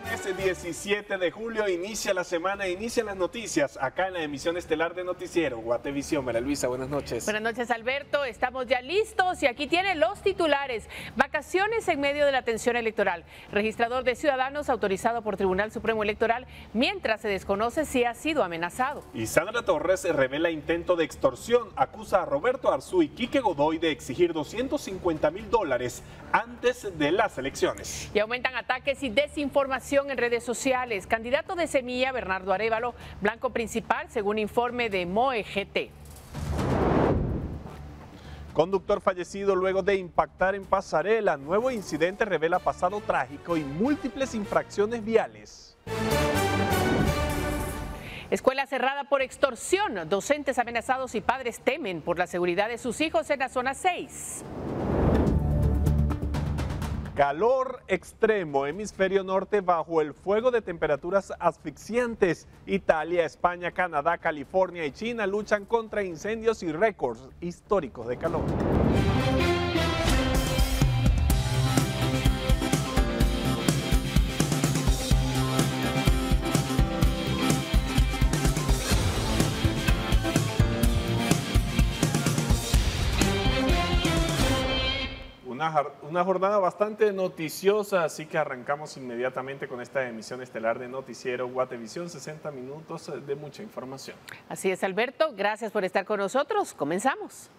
Este 17 de julio inicia la semana, inician las noticias acá en la emisión estelar de Noticiero Guatevisión. María Luisa, buenas noches. Buenas noches, Alberto. Estamos ya listos y aquí tienen los titulares. Vacaciones en medio de la tensión electoral. Registrador de Ciudadanos autorizado por Tribunal Supremo Electoral mientras se desconoce si ha sido amenazado. Y Sandra Torres revela intento de extorsión. Acusa a Roberto Arzú y Quique Godoy de exigir $250,000 antes de las elecciones. Y aumentan ataques y desinformación en redes sociales. Candidato de Semilla, Bernardo Arévalo, blanco principal, según informe de MOE-GT. Conductor fallecido luego de impactar en pasarela. Nuevo incidente revela pasado trágico y múltiples infracciones viales. Escuela cerrada por extorsión. Docentes amenazados y padres temen por la seguridad de sus hijos en la zona 6. Calor extremo, hemisferio norte bajo el fuego de temperaturas asfixiantes. Italia, España, Canadá, California y China luchan contra incendios y récords históricos de calor. Una jornada bastante noticiosa, así que arrancamos inmediatamente con esta emisión estelar de Noticiero Guatevisión, 60 minutos de mucha información. Así es, Alberto, gracias por estar con nosotros. Comenzamos.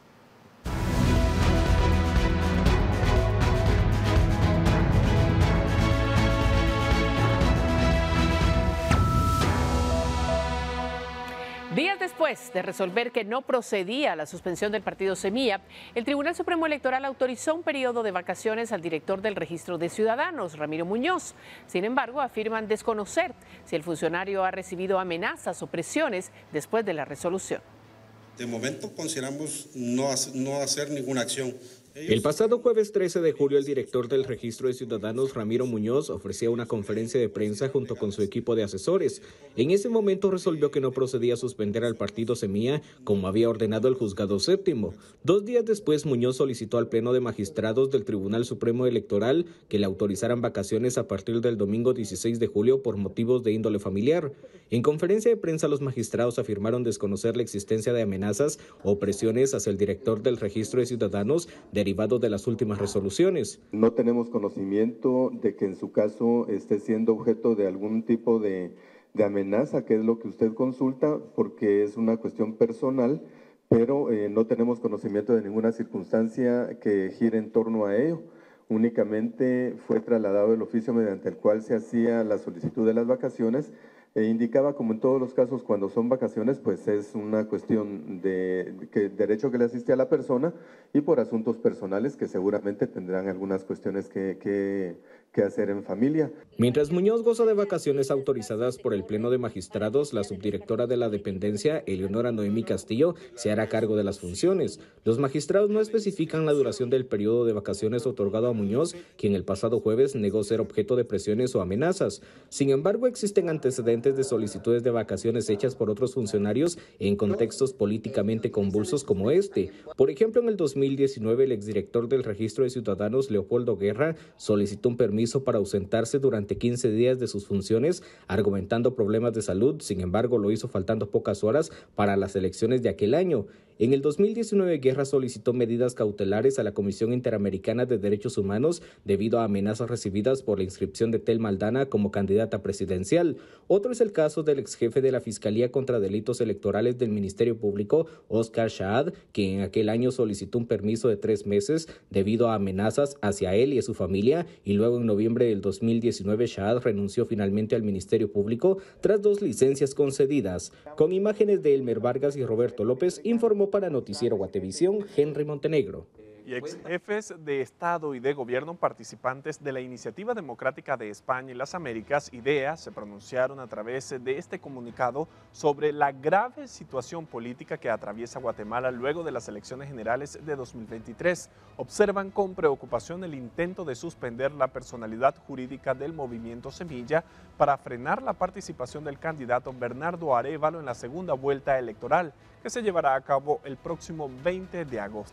Días después de resolver que no procedía la suspensión del partido Semilla, el Tribunal Supremo Electoral autorizó un periodo de vacaciones al director del Registro de Ciudadanos, Ramiro Muñoz. Sin embargo, afirman desconocer si el funcionario ha recibido amenazas o presiones después de la resolución. De momento consideramos no hacer ninguna acción. El pasado jueves 13 de julio, el director del Registro de Ciudadanos, Ramiro Muñoz, ofrecía una conferencia de prensa junto con su equipo de asesores. En ese momento resolvió que no procedía a suspender al partido Semilla, como había ordenado el Juzgado Séptimo. 2 días después, Muñoz solicitó al Pleno de Magistrados del Tribunal Supremo Electoral que le autorizaran vacaciones a partir del domingo 16 de julio por motivos de índole familiar. En conferencia de prensa, los magistrados afirmaron desconocer la existencia de amenazas o presiones hacia el director del Registro de Ciudadanos derivado de las últimas resoluciones. No tenemos conocimiento de que en su caso esté siendo objeto de algún tipo de amenaza, que es lo que usted consulta, porque es una cuestión personal, pero no tenemos conocimiento de ninguna circunstancia que gire en torno a ello. Únicamente fue trasladado el oficio mediante el cual se hacía la solicitud de las vacaciones e indicaba, como en todos los casos cuando son vacaciones, pues es una cuestión de derecho que le asiste a la persona y por asuntos personales que seguramente tendrán algunas cuestiones que hacer en familia. Mientras Muñoz goza de vacaciones autorizadas por el Pleno de Magistrados, la subdirectora de la dependencia, Eleonora Noemí Castillo, se hará cargo de las funciones. Los magistrados no especifican la duración del periodo de vacaciones otorgado a Muñoz, quien el pasado jueves negó ser objeto de presiones o amenazas. Sin embargo, existen antecedentes de solicitudes de vacaciones hechas por otros funcionarios en contextos políticamente convulsos como este. Por ejemplo, en el 2019, el exdirector del Registro de Ciudadanos, Leopoldo Guerra, solicitó un permiso para ausentarse durante 15 días de sus funciones, argumentando problemas de salud. Sin embargo, lo hizo faltando pocas horas para las elecciones de aquel año. En el 2019, Guerra solicitó medidas cautelares a la Comisión Interamericana de Derechos Humanos debido a amenazas recibidas por la inscripción de Telma Aldana como candidata presidencial. Otro es el caso del exjefe de la Fiscalía contra Delitos Electorales del Ministerio Público, Oscar Shahad, que en aquel año solicitó un permiso de 3 meses debido a amenazas hacia él y a su familia, y luego en noviembre del 2019 Shahad renunció finalmente al Ministerio Público tras 2 licencias concedidas. Con imágenes de Elmer Vargas y Roberto López, informó para Noticiero Guatevisión, Henry Montenegro. Y ex jefes de Estado y de Gobierno participantes de la Iniciativa Democrática de España y las Américas, IDEA, se pronunciaron a través de este comunicado sobre la grave situación política que atraviesa Guatemala luego de las elecciones generales de 2023. Observan con preocupación el intento de suspender la personalidad jurídica del movimiento Semilla para frenar la participación del candidato Bernardo Arévalo en la segunda vuelta electoral, que se llevará a cabo el próximo 20 de agosto.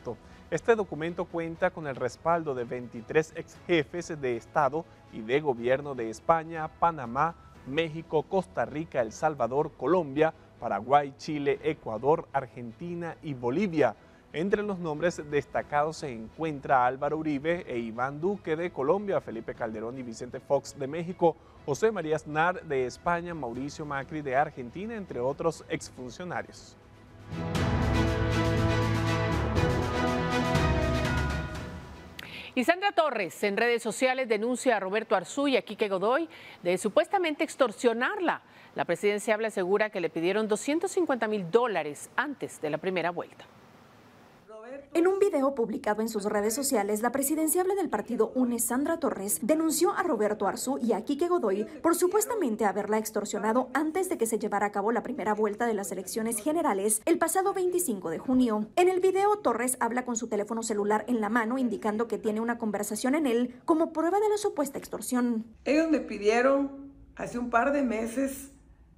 Este documento cuenta con el respaldo de 23 ex jefes de Estado y de Gobierno de España, Panamá, México, Costa Rica, El Salvador, Colombia, Paraguay, Chile, Ecuador, Argentina y Bolivia. Entre los nombres destacados se encuentra Álvaro Uribe e Iván Duque de Colombia, Felipe Calderón y Vicente Fox de México, José María Aznar de España, Mauricio Macri de Argentina, entre otros exfuncionarios. Y Sandra Torres en redes sociales denuncia a Roberto Arzú y a Quique Godoy de supuestamente extorsionarla. La presidenciable asegura que le pidieron $250,000 antes de la primera vuelta. En un video publicado en sus redes sociales, la presidenciable del partido UNE, Sandra Torres, denunció a Roberto Arzú y a Quique Godoy por supuestamente haberla extorsionado antes de que se llevara a cabo la primera vuelta de las elecciones generales el pasado 25 de junio. En el video, Torres habla con su teléfono celular en la mano, indicando que tiene una conversación en él como prueba de la supuesta extorsión. Ellos me pidieron hace un par de meses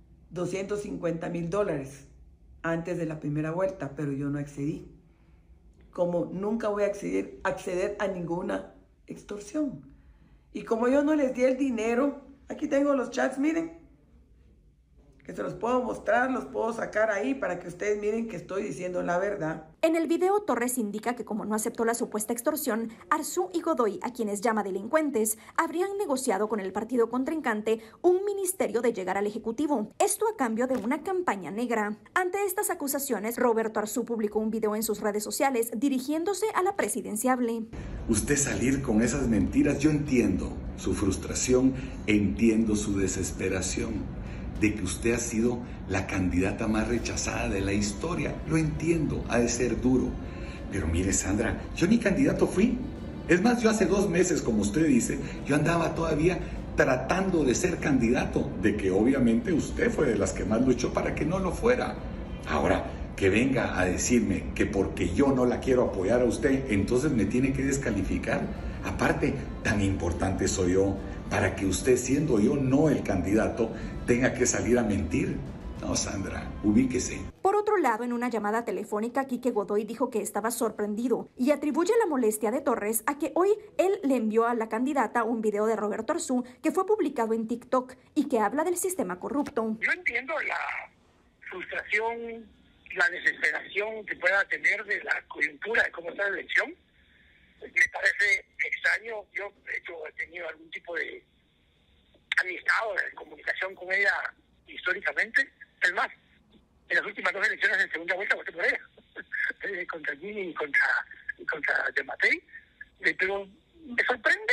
$250,000 antes de la primera vuelta, pero yo no accedí. Como nunca voy a acceder a ninguna extorsión. Y como yo no les di el dinero, aquí tengo los chats, miren, que se los puedo mostrar, los puedo sacar ahí para que ustedes miren que estoy diciendo la verdad. En el video, Torres indica que como no aceptó la supuesta extorsión, Arzú y Godoy, a quienes llama delincuentes, habrían negociado con el partido contrincante un ministerio de llegar al Ejecutivo. Esto a cambio de una campaña negra. Ante estas acusaciones, Roberto Arzú publicó un video en sus redes sociales dirigiéndose a la presidenciable. Usted salir con esas mentiras, yo entiendo su frustración, entiendo su desesperación de que usted ha sido la candidata más rechazada de la historia. Lo entiendo, ha de ser duro. Pero mire, Sandra, yo ni candidato fui. Es más, yo hace 2 meses, como usted dice, yo andaba todavía tratando de ser candidato, de que obviamente usted fue de las que más luchó para que no lo fuera. Ahora, que venga a decirme que porque yo no la quiero apoyar a usted, entonces me tiene que descalificar. Aparte, tan importante soy yo para que usted, siendo yo no el candidato, tenga que salir a mentir. No, Sandra, ubíquese. Por otro lado, en una llamada telefónica, Quique Godoy dijo que estaba sorprendido y atribuye la molestia de Torres a que hoy él le envió a la candidata un video de Roberto Arzú que fue publicado en TikTok y que habla del sistema corrupto. Yo entiendo la frustración, la desesperación que pueda tener de la coyuntura de cómo está la elección. Me parece extraño. Yo, de hecho, he tenido algún tipo de amistad o de comunicación con ella históricamente. Es más, en las últimas 2 elecciones en segunda vuelta voté por ella, contra Gini y contra Yamatei. Pero me sorprende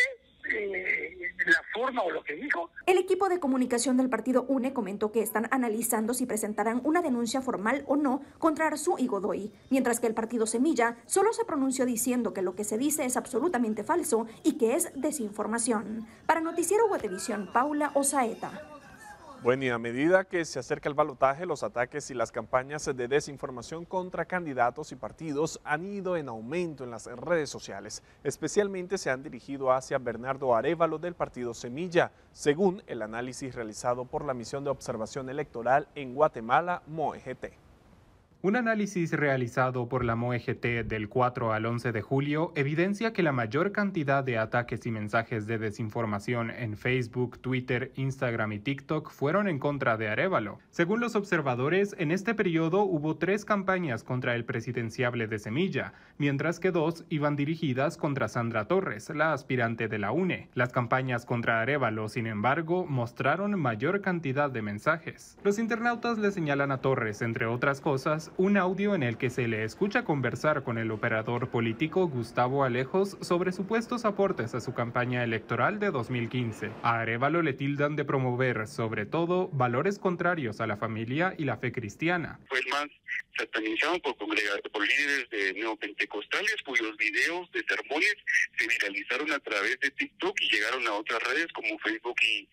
la forma o lo que dijo. El equipo de comunicación del partido UNE comentó que están analizando si presentarán una denuncia formal o no contra Arzú y Godoy, mientras que el partido Semilla solo se pronunció diciendo que lo que se dice es absolutamente falso y que es desinformación. Para Noticiero Guatevisión, Paula Osaeta. Bueno, y a medida que se acerca el balotaje, los ataques y las campañas de desinformación contra candidatos y partidos han ido en aumento en las redes sociales. Especialmente se han dirigido hacia Bernardo Arévalo del partido Semilla, según el análisis realizado por la Misión de Observación Electoral en Guatemala, MOEGT. Un análisis realizado por la MOEGT del 4 al 11 de julio evidencia que la mayor cantidad de ataques y mensajes de desinformación en Facebook, Twitter, Instagram y TikTok fueron en contra de Arévalo. Según los observadores, en este periodo hubo 3 campañas contra el presidenciable de Semilla, mientras que 2 iban dirigidas contra Sandra Torres, la aspirante de la UNE. Las campañas contra Arévalo, sin embargo, mostraron mayor cantidad de mensajes. Los internautas le señalan a Torres, entre otras cosas, un audio en el que se le escucha conversar con el operador político Gustavo Alejos sobre supuestos aportes a su campaña electoral de 2015. A Arévalo le tildan de promover, sobre todo, valores contrarios a la familia y la fe cristiana. Fue el más satanizado por líderes de neopentecostales cuyos videos de sermones se viralizaron a través de TikTok y llegaron a otras redes como Facebook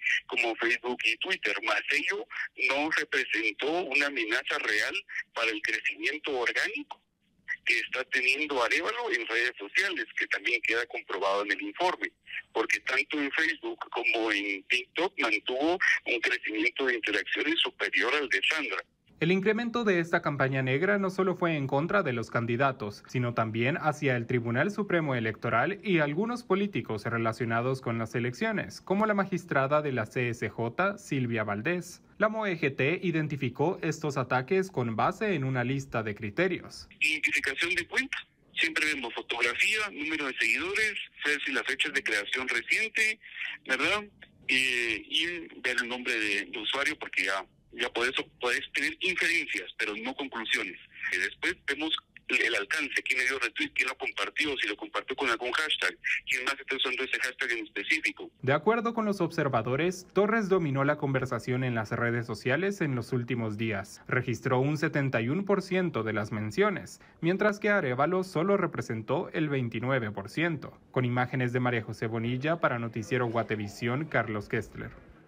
y Twitter. Más ello no representó una amenaza real para el crecimiento orgánico que está teniendo Arévalo en redes sociales, que también queda comprobado en el informe, porque tanto en Facebook como en TikTok mantuvo un crecimiento de interacciones superior al de Sandra. El incremento de esta campaña negra no solo fue en contra de los candidatos, sino también hacia el Tribunal Supremo Electoral y algunos políticos relacionados con las elecciones, como la magistrada de la CSJ, Silvia Valdés. La MOEGT identificó estos ataques con base en una lista de criterios. Identificación de cuenta. Siempre vemos fotografía, número de seguidores, las fechas de creación reciente, ¿verdad? Y ver el nombre de usuario, porque ya por eso puedes tener inferencias, pero no conclusiones. Y después vemos el alcance, quién le dio retweet, quién lo compartió, si lo compartió con algún hashtag, quién más está usando ese hashtag en específico. De acuerdo con los observadores, Torres dominó la conversación en las redes sociales en los últimos días. Registró un 71% de las menciones, mientras que Arévalo solo representó el 29%. Con imágenes de María José Bonilla para Noticiero Guatevisión, Carlos Kestler.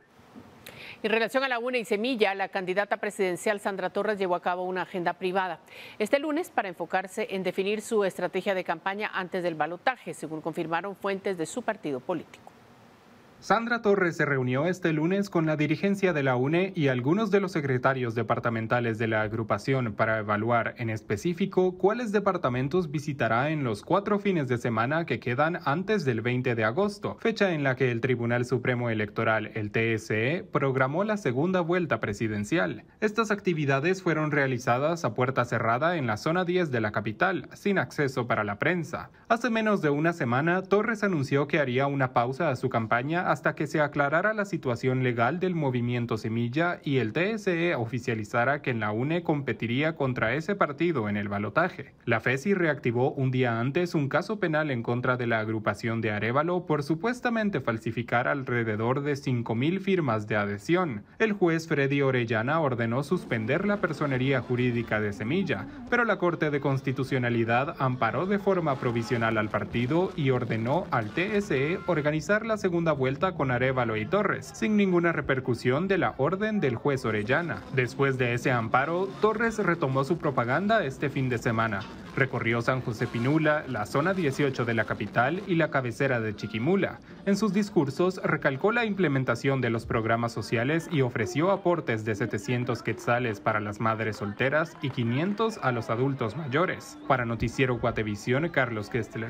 En relación a la UNE y Semilla, la candidata presidencial Sandra Torres llevó a cabo una agenda privada este lunes para enfocarse en definir su estrategia de campaña antes del balotaje, según confirmaron fuentes de su partido político. Sandra Torres se reunió este lunes con la dirigencia de la UNE y algunos de los secretarios departamentales de la agrupación para evaluar en específico cuáles departamentos visitará en los 4 fines de semana que quedan antes del 20 de agosto, fecha en la que el Tribunal Supremo Electoral, el TSE, programó la segunda vuelta presidencial. Estas actividades fueron realizadas a puerta cerrada en la zona 10 de la capital, sin acceso para la prensa. Hace menos de una semana, Torres anunció que haría una pausa a su campaña hasta que se aclarara la situación legal del movimiento Semilla y el TSE oficializara que en la UNE competiría contra ese partido en el balotaje. La FESI reactivó un día antes un caso penal en contra de la agrupación de Arévalo por supuestamente falsificar alrededor de 5,000 firmas de adhesión. El juez Freddy Orellana ordenó suspender la personería jurídica de Semilla, pero la Corte de Constitucionalidad amparó de forma provisional al partido y ordenó al TSE organizar la segunda vuelta con Arévalo y Torres, sin ninguna repercusión de la orden del juez Orellana. Después de ese amparo, Torres retomó su propaganda este fin de semana. Recorrió San José Pinula, la zona 18 de la capital y la cabecera de Chiquimula. En sus discursos recalcó la implementación de los programas sociales y ofreció aportes de 700 quetzales para las madres solteras y 500 a los adultos mayores. Para Noticiero Guatevisión, Carlos Kestler.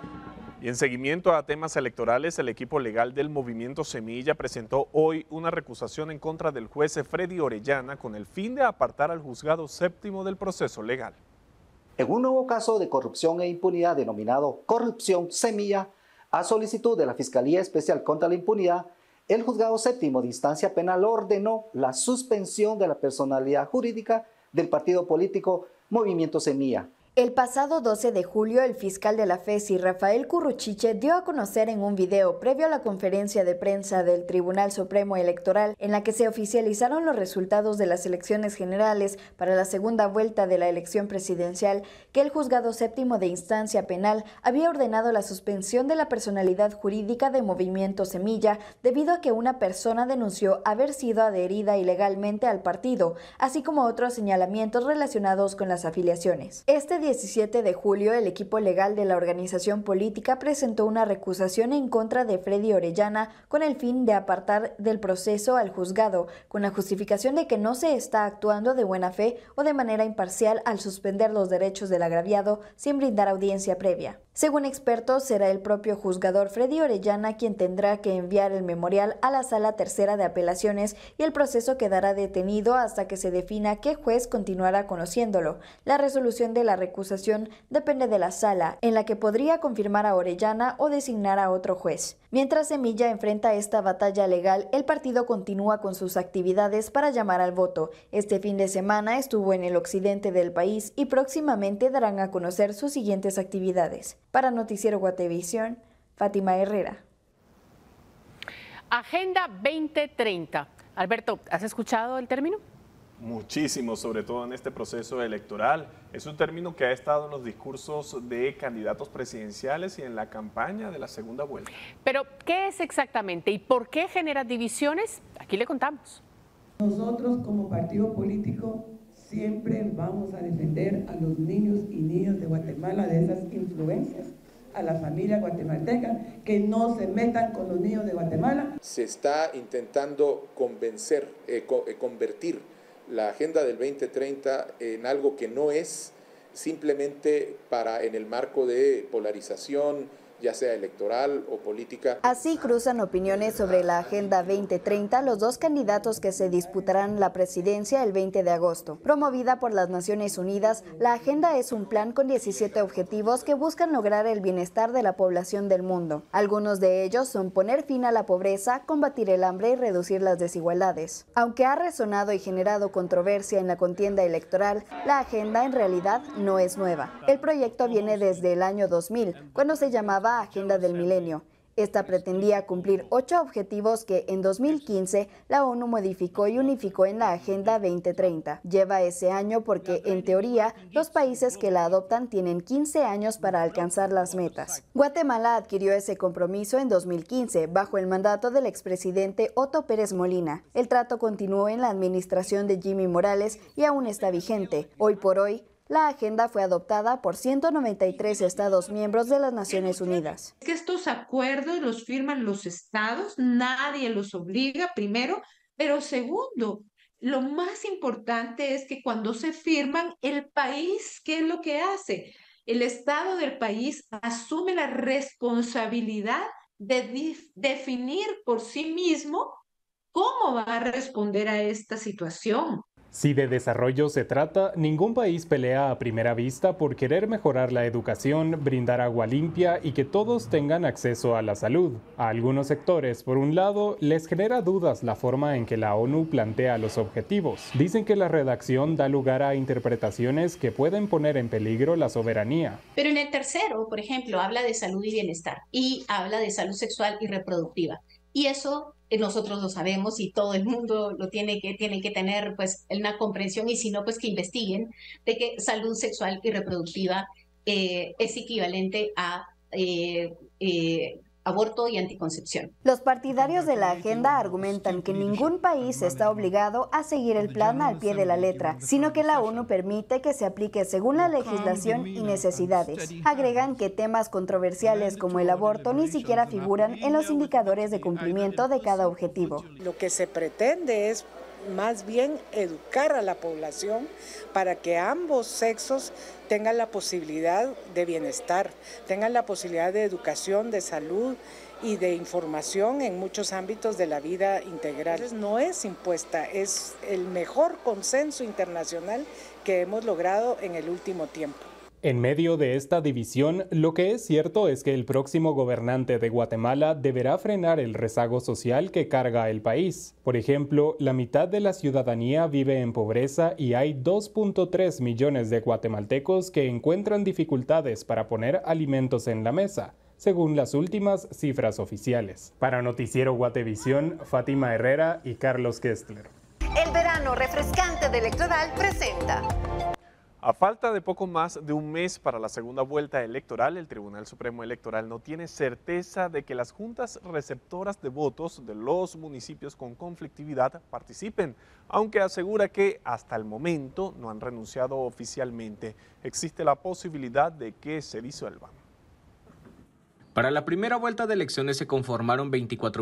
Y en seguimiento a temas electorales, el equipo legal del Movimiento Semilla presentó hoy una recusación en contra del juez Freddy Orellana con el fin de apartar al juzgado séptimo del proceso legal. En un nuevo caso de corrupción e impunidad denominado Corrupción Semilla, a solicitud de la Fiscalía Especial contra la Impunidad, el juzgado séptimo de instancia penal ordenó la suspensión de la personalidad jurídica del partido político Movimiento Semilla. El pasado 12 de julio, el fiscal de la FESI, Rafael Curruchiche, dio a conocer en un video previo a la conferencia de prensa del Tribunal Supremo Electoral, en la que se oficializaron los resultados de las elecciones generales para la segunda vuelta de la elección presidencial, que el juzgado séptimo de instancia penal había ordenado la suspensión de la personalidad jurídica de Movimiento Semilla debido a que una persona denunció haber sido adherida ilegalmente al partido, así como otros señalamientos relacionados con las afiliaciones. Este 17 de julio, el equipo legal de la organización política presentó una recusación en contra de Freddy Orellana con el fin de apartar del proceso al juzgado, con la justificación de que no se está actuando de buena fe o de manera imparcial al suspender los derechos del agraviado sin brindar audiencia previa. Según expertos, será el propio juzgador Freddy Orellana quien tendrá que enviar el memorial a la Sala Tercera de Apelaciones y el proceso quedará detenido hasta que se defina qué juez continuará conociéndolo. La resolución de la recusación depende de la sala, en la que podría confirmar a Orellana o designar a otro juez. Mientras Semilla enfrenta esta batalla legal, el partido continúa con sus actividades para llamar al voto. Este fin de semana estuvo en el occidente del país y próximamente darán a conocer sus siguientes actividades. Para Noticiero Guatevisión, Fátima Herrera. Agenda 2030. Alberto, ¿has escuchado el término? Muchísimo, sobre todo en este proceso electoral. Es un término que ha estado en los discursos de candidatos presidenciales y en la campaña de la segunda vuelta. Pero, ¿qué es exactamente y por qué genera divisiones? Aquí le contamos. Nosotros como partido político siempre vamos a defender a los niños y niñas de Guatemala de esas influencias, a la familia guatemalteca, que no se metan con los niños de Guatemala. Se está intentando convertir la Agenda del 2030 en algo que no es simplemente en el marco de polarización, ya sea electoral o política. Así cruzan opiniones sobre la Agenda 2030 los dos candidatos que se disputarán la presidencia el 20 de agosto. Promovida por las Naciones Unidas, la Agenda es un plan con 17 objetivos que buscan lograr el bienestar de la población del mundo. Algunos de ellos son poner fin a la pobreza, combatir el hambre y reducir las desigualdades. Aunque ha resonado y generado controversia en la contienda electoral, la Agenda en realidad no es nueva. El proyecto viene desde el año 2000, cuando se llamaba Agenda del Milenio. Esta pretendía cumplir 8 objetivos que en 2015 la ONU modificó y unificó en la Agenda 2030. Lleva ese año porque, en teoría, los países que la adoptan tienen 15 años para alcanzar las metas. Guatemala adquirió ese compromiso en 2015, bajo el mandato del expresidente Otto Pérez Molina. El trato continuó en la administración de Jimmy Morales y aún está vigente. Hoy por hoy, la agenda fue adoptada por 193 Estados miembros de las Naciones Unidas. Que estos acuerdos los firman los estados, nadie los obliga, primero, pero segundo, lo más importante es que cuando se firman, el país, ¿qué es lo que hace? El Estado del país asume la responsabilidad de definir por sí mismo cómo va a responder a esta situación. Si de desarrollo se trata, ningún país pelea a primera vista por querer mejorar la educación, brindar agua limpia y que todos tengan acceso a la salud. A algunos sectores, por un lado, les genera dudas la forma en que la ONU plantea los objetivos. Dicen que la redacción da lugar a interpretaciones que pueden poner en peligro la soberanía. Pero en el tercero, por ejemplo, habla de salud y bienestar y habla de salud sexual y reproductiva. Y eso nosotros lo sabemos y todo el mundo lo tiene que tener pues una comprensión, y si no, pues que investiguen de que salud sexual y reproductiva es equivalente a aborto y anticoncepción. Los partidarios de la agenda argumentan que ningún país está obligado a seguir el plan al pie de la letra, sino que la ONU permite que se aplique según la legislación y necesidades. Agregan que temas controversiales como el aborto ni siquiera figuran en los indicadores de cumplimiento de cada objetivo. Lo que se pretende es más bien educar a la población para que ambos sexos tengan la posibilidad de bienestar, tengan la posibilidad de educación, de salud y de información en muchos ámbitos de la vida integral. No es impuesta, es el mejor consenso internacional que hemos logrado en el último tiempo. En medio de esta división, lo que es cierto es que el próximo gobernante de Guatemala deberá frenar el rezago social que carga el país. Por ejemplo, la mitad de la ciudadanía vive en pobreza y hay 2.3 millones de guatemaltecos que encuentran dificultades para poner alimentos en la mesa, según las últimas cifras oficiales. Para Noticiero Guatevisión, Fátima Herrera y Carlos Kestler. El verano refrescante de Electoral presenta. A falta de poco más de un mes para la segunda vuelta electoral, el Tribunal Supremo Electoral no tiene certeza de que las juntas receptoras de votos de los municipios con conflictividad participen, aunque asegura que hasta el momento no han renunciado oficialmente. Existe la posibilidad de que se disuelvan. Para la primera vuelta de elecciones se conformaron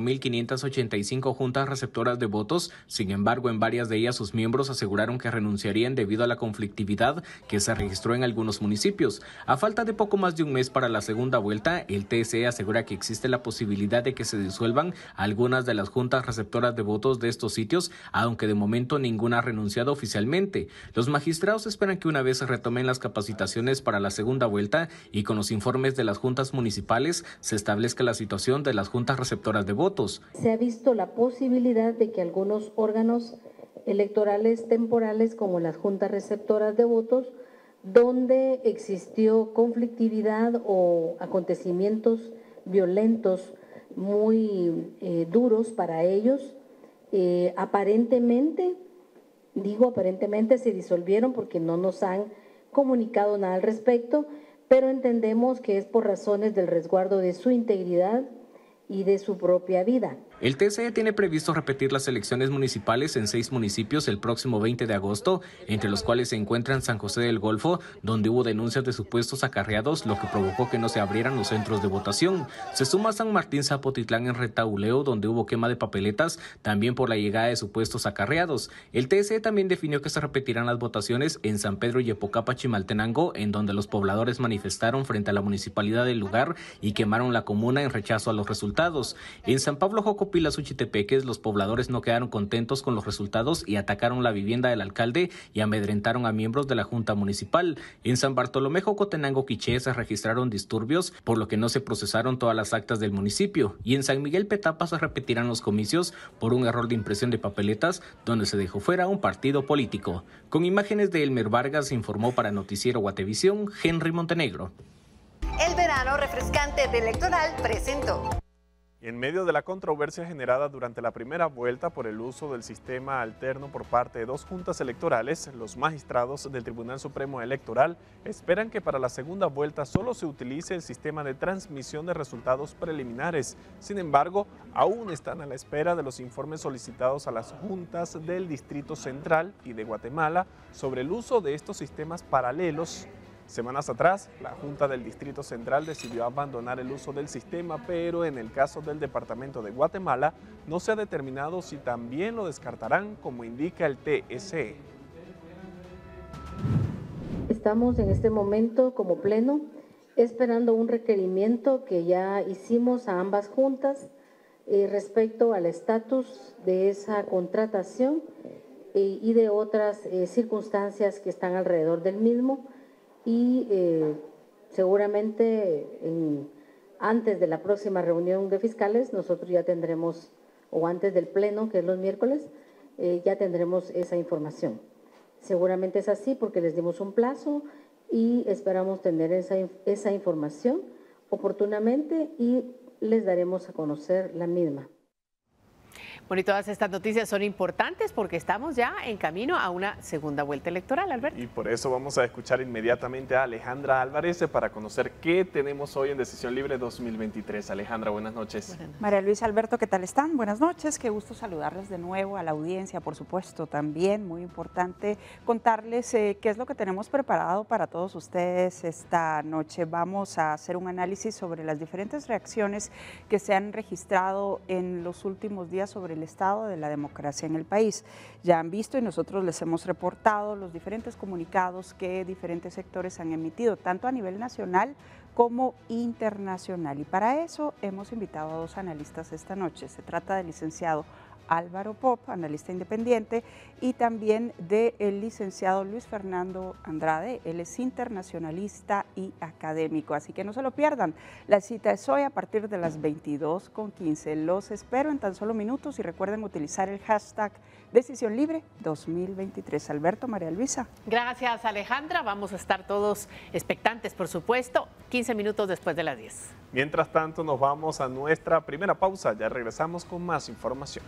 24.585 juntas receptoras de votos. Sin embargo, en varias de ellas sus miembros aseguraron que renunciarían debido a la conflictividad que se registró en algunos municipios. A falta de poco más de un mes para la segunda vuelta, el TSE asegura que existe la posibilidad de que se disuelvan algunas de las juntas receptoras de votos de estos sitios, aunque de momento ninguna ha renunciado oficialmente. Los magistrados esperan que una vez se retomen las capacitaciones para la segunda vuelta y con los informes de las juntas municipales, se establezca la situación de las juntas receptoras de votos. Se ha visto la posibilidad de que algunos órganos electorales temporales, como las juntas receptoras de votos, donde existió conflictividad o acontecimientos violentos muy duros para ellos, aparentemente se disolvieron porque no nos han comunicado nada al respecto, pero entendemos que es por razones del resguardo de su integridad y de su propia vida. El TSE tiene previsto repetir las elecciones municipales en 6 municipios el próximo 20 de agosto, entre los cuales se encuentran San José del Golfo, donde hubo denuncias de supuestos acarreados, lo que provocó que no se abrieran los centros de votación. Se suma San Martín Zapotitlán en Retauleo, donde hubo quema de papeletas, también por la llegada de supuestos acarreados. El TSE también definió que se repetirán las votaciones en San Pedro y Epocapa, Chimaltenango, en donde los pobladores manifestaron frente a la municipalidad del lugar y quemaron la comuna en rechazo a los resultados. En San Pablo Jocopila, Suchitepeques, los pobladores no quedaron contentos con los resultados y atacaron la vivienda del alcalde y amedrentaron a miembros de la Junta Municipal. En San Bartolomé Jocotenango, Quiché, se registraron disturbios, por lo que no se procesaron todas las actas del municipio. Y en San Miguel Petapa se repetirán los comicios por un error de impresión de papeletas, donde se dejó fuera un partido político. Con imágenes de Elmer Vargas, informó para Noticiero Guatevisión, Henry Montenegro. El verano refrescante de Electoral presentó. En medio de la controversia generada durante la primera vuelta por el uso del sistema alterno por parte de 2 juntas electorales, los magistrados del Tribunal Supremo Electoral esperan que para la segunda vuelta solo se utilice el sistema de transmisión de resultados preliminares. Sin embargo, aún están a la espera de los informes solicitados a las juntas del Distrito Central y de Guatemala sobre el uso de estos sistemas paralelos. Semanas atrás, la Junta del Distrito Central decidió abandonar el uso del sistema, pero en el caso del Departamento de Guatemala no se ha determinado si también lo descartarán, como indica el TSE. Estamos en este momento como pleno esperando un requerimiento que ya hicimos a ambas juntas respecto al estatus de esa contratación y de otras circunstancias que están alrededor del mismo. Y seguramente antes de la próxima reunión de fiscales nosotros ya tendremos, o antes del pleno, que es los miércoles, ya tendremos esa información. Seguramente es así porque les dimos un plazo y esperamos tener esa información oportunamente y les daremos a conocer la misma. Bueno, y todas estas noticias son importantes porque estamos ya en camino a una segunda vuelta electoral, Alberto. Y por eso vamos a escuchar inmediatamente a Alejandra Álvarez para conocer qué tenemos hoy en Decisión Libre 2023. Alejandra, buenas noches. María Luisa, Alberto, ¿qué tal están? Buenas noches, qué gusto saludarles de nuevo, a la audiencia, por supuesto, también muy importante contarles qué es lo que tenemos preparado para todos ustedes esta noche. Vamos a hacer un análisis sobre las diferentes reacciones que se han registrado en los últimos días sobre el estado de la democracia en el país. Ya han visto y nosotros les hemos reportado los diferentes comunicados que diferentes sectores han emitido, tanto a nivel nacional como internacional. Y para eso hemos invitado a 2 analistas esta noche. Se trata del licenciado Álvaro Pop, analista independiente, y también del licenciado Luis Fernando Andrade. Él es internacionalista y académico, así que no se lo pierdan. La cita es hoy a partir de las 22:15. Los espero en tan solo minutos y recuerden utilizar el hashtag Decisión Libre 2023. Alberto, María Luisa. Gracias, Alejandra. Vamos a estar todos expectantes, por supuesto, 15 minutos después de las 10. Mientras tanto, nos vamos a nuestra primera pausa. Ya regresamos con más información.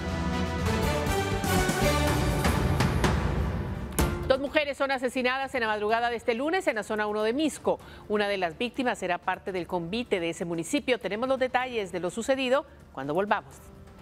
2 mujeres son asesinadas en la madrugada de este lunes en la zona 1 de Misco. Una de las víctimas era parte del convite de ese municipio. Tenemos los detalles de lo sucedido cuando volvamos.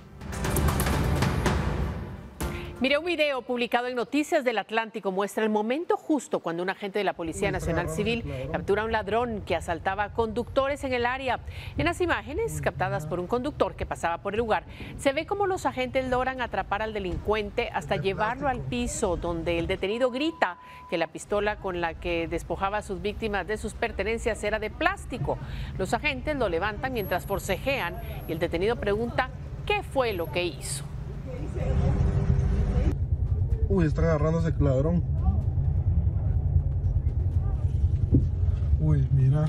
Mire, un video publicado en Noticias del Atlántico muestra el momento justo cuando un agente de la Policía Nacional Civil captura a un ladrón que asaltaba a conductores en el área. En las imágenes, captadas por un conductor que pasaba por el lugar, se ve cómo los agentes logran atrapar al delincuente hasta llevarlo al piso, donde el detenido grita que la pistola con la que despojaba a sus víctimas de sus pertenencias era de plástico. Los agentes lo levantan mientras forcejean y el detenido pregunta qué fue lo que hizo. Uy, está agarrándose el ladrón. Uy, mira.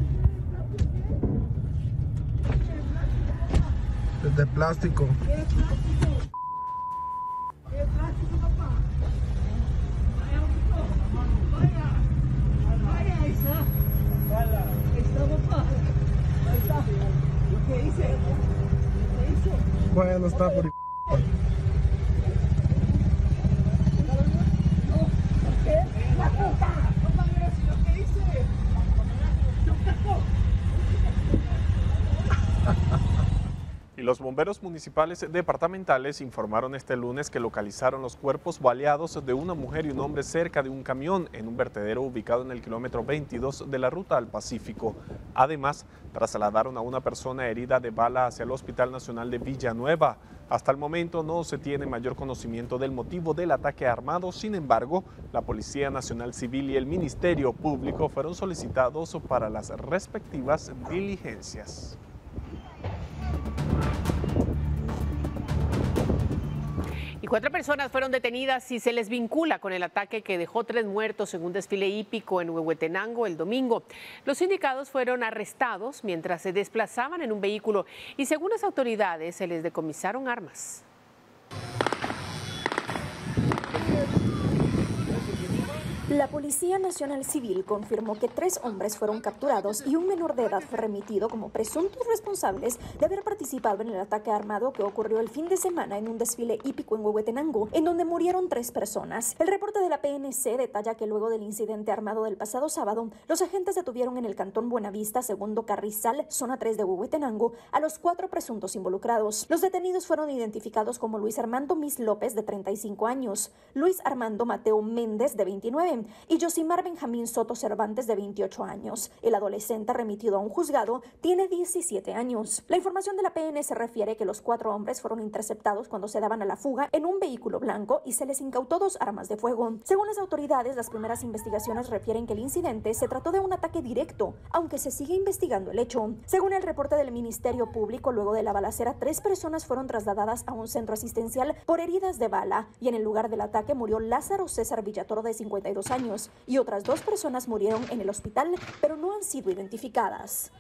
Es de plástico. ¿Qué plástico, papá? Vaya, ahí está. Ahí está, papá. Ahí está. ¿Qué hice? ¿Qué hizo? Vaya, no está por Y los bomberos municipales departamentales informaron este lunes que localizaron los cuerpos baleados de una mujer y un hombre cerca de un camión en un vertedero ubicado en el kilómetro 22 de la ruta al Pacífico. Además, trasladaron a una persona herida de bala hacia el Hospital Nacional de Villanueva. Hasta el momento no se tiene mayor conocimiento del motivo del ataque armado. Sin embargo, la Policía Nacional Civil y el Ministerio Público fueron solicitados para las respectivas diligencias. Y 4 personas fueron detenidas y se les vincula con el ataque que dejó 3 muertos en un desfile hípico en Huehuetenango el domingo. Los indicados fueron arrestados mientras se desplazaban en un vehículo y según las autoridades se les decomisaron armas. La Policía Nacional Civil confirmó que 3 hombres fueron capturados y un menor de edad fue remitido como presuntos responsables de haber participado en el ataque armado que ocurrió el fin de semana en un desfile hípico en Huehuetenango, en donde murieron 3 personas. El reporte de la PNC detalla que luego del incidente armado del pasado sábado, los agentes detuvieron en el cantón Buenavista, segundo Carrizal, zona 3 de Huehuetenango, a los 4 presuntos involucrados. Los detenidos fueron identificados como Luis Armando Mis López, de 35 años, Luis Armando Mateo Méndez, de 29, y Yosimar Benjamín Soto Cervantes, de 28 años. El adolescente remitido a un juzgado tiene 17 años. La información de la PNC refiere que los 4 hombres fueron interceptados cuando se daban a la fuga en un vehículo blanco y se les incautó 2 armas de fuego. Según las autoridades, las primeras investigaciones refieren que el incidente se trató de un ataque directo, aunque se sigue investigando el hecho. Según el reporte del Ministerio Público, luego de la balacera, 3 personas fueron trasladadas a un centro asistencial por heridas de bala y en el lugar del ataque murió Lázaro César Villatoro, de 52 años, y otras 2 personas murieron en el hospital, pero no han sido identificadas.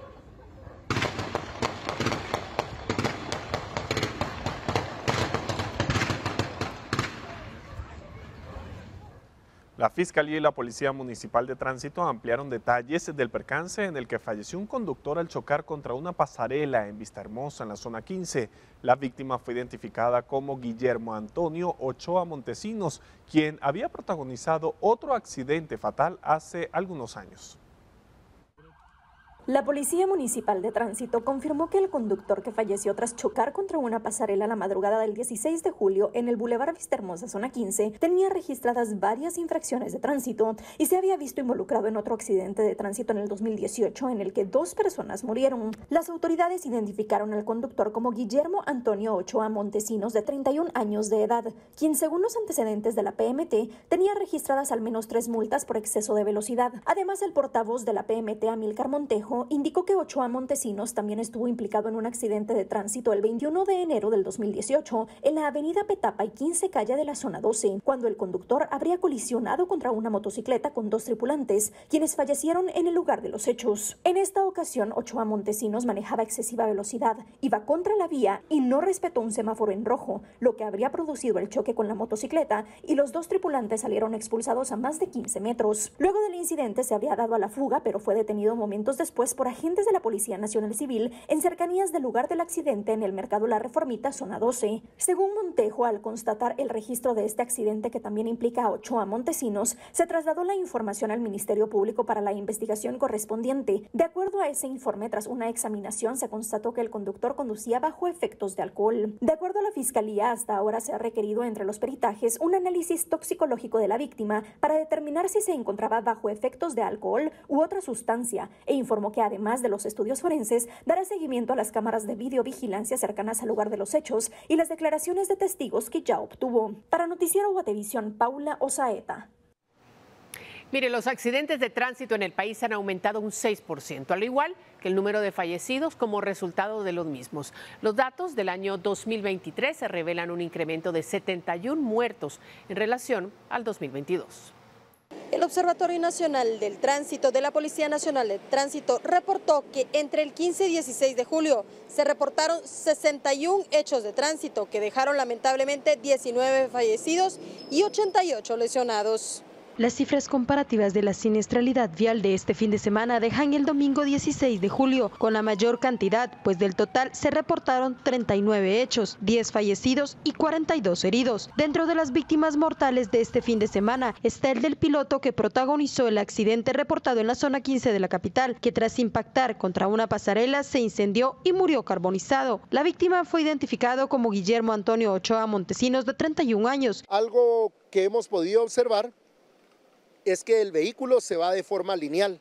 La Fiscalía y la Policía Municipal de Tránsito ampliaron detalles del percance en el que falleció un conductor al chocar contra una pasarela en Vistahermosa, en la zona 15. La víctima fue identificada como Guillermo Antonio Ochoa Montesinos, quien había protagonizado otro accidente fatal hace algunos años. La Policía Municipal de Tránsito confirmó que el conductor que falleció tras chocar contra una pasarela la madrugada del 16 de julio en el Boulevard Vistahermosa, zona 15, tenía registradas varias infracciones de tránsito y se había visto involucrado en otro accidente de tránsito en el 2018 en el que 2 personas murieron. Las autoridades identificaron al conductor como Guillermo Antonio Ochoa Montesinos, de 31 años de edad, quien según los antecedentes de la PMT tenía registradas al menos 3 multas por exceso de velocidad. Además, el portavoz de la PMT, Amílcar Montejo, indicó que Ochoa Montesinos también estuvo implicado en un accidente de tránsito el 21 de enero del 2018 en la avenida Petapa y 15 calle de la zona 12, cuando el conductor habría colisionado contra una motocicleta con 2 tripulantes, quienes fallecieron en el lugar de los hechos. En esta ocasión, Ochoa Montesinos manejaba excesiva velocidad, iba contra la vía y no respetó un semáforo en rojo, lo que habría producido el choque con la motocicleta, y los 2 tripulantes salieron expulsados a más de 15 metros. Luego del incidente se había dado a la fuga, pero fue detenido momentos después por agentes de la Policía Nacional Civil en cercanías del lugar del accidente en el Mercado La Reformita, zona 12. Según Montejo, al constatar el registro de este accidente, que también implica a Ochoa Montesinos, se trasladó la información al Ministerio Público para la investigación correspondiente. De acuerdo a ese informe, tras una examinación se constató que el conductor conducía bajo efectos de alcohol. De acuerdo a la Fiscalía, hasta ahora se ha requerido entre los peritajes un análisis toxicológico de la víctima para determinar si se encontraba bajo efectos de alcohol u otra sustancia, e informó que además de los estudios forenses, dará seguimiento a las cámaras de videovigilancia cercanas al lugar de los hechos y las declaraciones de testigos que ya obtuvo. Para Noticiero Guatevisión, Paula Osaeta. Mire, los accidentes de tránsito en el país han aumentado un 6%, al igual que el número de fallecidos como resultado de los mismos. Los datos del año 2023 se revelan un incremento de 71 muertos en relación al 2022. El Observatorio Nacional del Tránsito de la Policía Nacional de Tránsito reportó que entre el 15 y 16 de julio se reportaron 61 hechos de tránsito que dejaron lamentablemente 19 fallecidos y 88 lesionados. Las cifras comparativas de la siniestralidad vial de este fin de semana dejan el domingo 16 de julio con la mayor cantidad, pues del total se reportaron 39 hechos, 10 fallecidos y 42 heridos. Dentro de las víctimas mortales de este fin de semana está el del piloto que protagonizó el accidente reportado en la zona 15 de la capital, que tras impactar contra una pasarela se incendió y murió carbonizado. La víctima fue identificado como Guillermo Antonio Ochoa Montesinos, de 31 años. Algo que hemos podido observar es que el vehículo se va de forma lineal,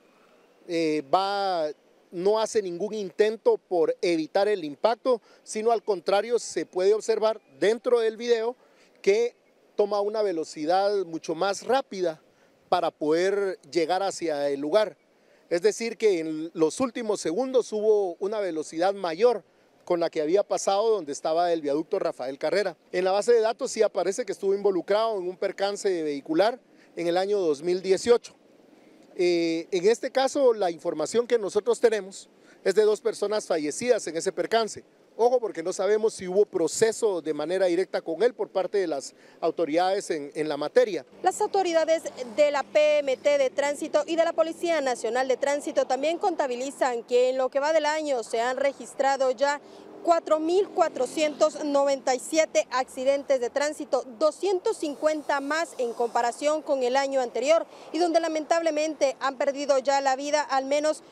no hace ningún intento por evitar el impacto, sino al contrario se puede observar dentro del video que toma una velocidad mucho más rápida para poder llegar hacia el lugar. Es decir, que en los últimos segundos hubo una velocidad mayor con la que había pasado donde estaba el viaducto Rafael Carrera. En la base de datos sí aparece que estuvo involucrado en un percance vehicular en el año 2018. En este caso, la información que nosotros tenemos es de 2 personas fallecidas en ese percance. Ojo, porque no sabemos si hubo proceso de manera directa con él por parte de las autoridades en la materia. Las autoridades de la PMT de Tránsito y de la Policía Nacional de Tránsito también contabilizan que en lo que va del año se han registrado ya 4.497 accidentes de tránsito, 250 más en comparación con el año anterior, y donde lamentablemente han perdido ya la vida al menos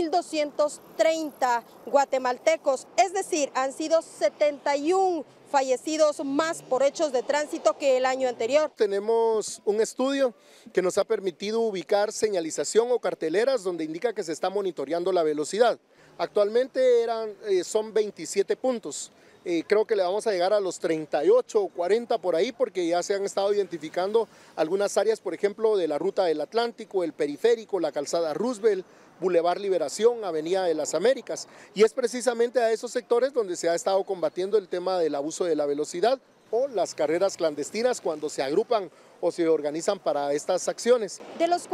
1.230 guatemaltecos, es decir, han sido 71 fallecidos más por hechos de tránsito que el año anterior. Tenemos un estudio que nos ha permitido ubicar señalización o carteleras donde indica que se está monitoreando la velocidad. Actualmente son 27 puntos. Creo que le vamos a llegar a los 38 o 40 por ahí, porque ya se han estado identificando algunas áreas, por ejemplo, de la Ruta del Atlántico, el Periférico, la Calzada Roosevelt, Boulevard Liberación, Avenida de las Américas. Y es precisamente a esos sectores donde se ha estado combatiendo el tema del abuso de la velocidad o las carreras clandestinas cuando se agrupan o se organizan para estas acciones. De los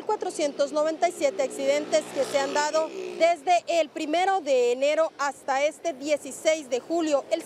4.497 accidentes que se han dado desde el 1 de enero hasta este 16 de julio, el